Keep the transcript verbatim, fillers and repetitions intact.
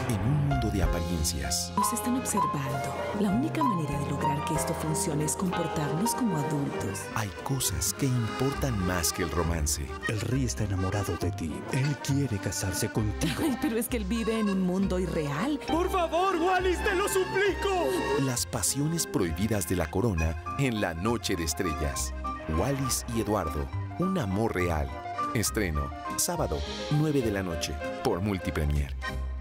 En un mundo de apariencias, Nos están observando. La única manera de lograr que esto funcione es comportarnos como adultos. hay cosas que importan más que el romance. El rey está enamorado de ti. Él quiere casarse contigo. Ay, pero es que él vive en un mundo irreal. ¡Por favor, Wallis, te lo suplico! Las pasiones prohibidas de la corona en la noche de estrellas. Wallis y Eduardo, un amor real. Estreno, sábado, nueve de la noche, por Multipremier.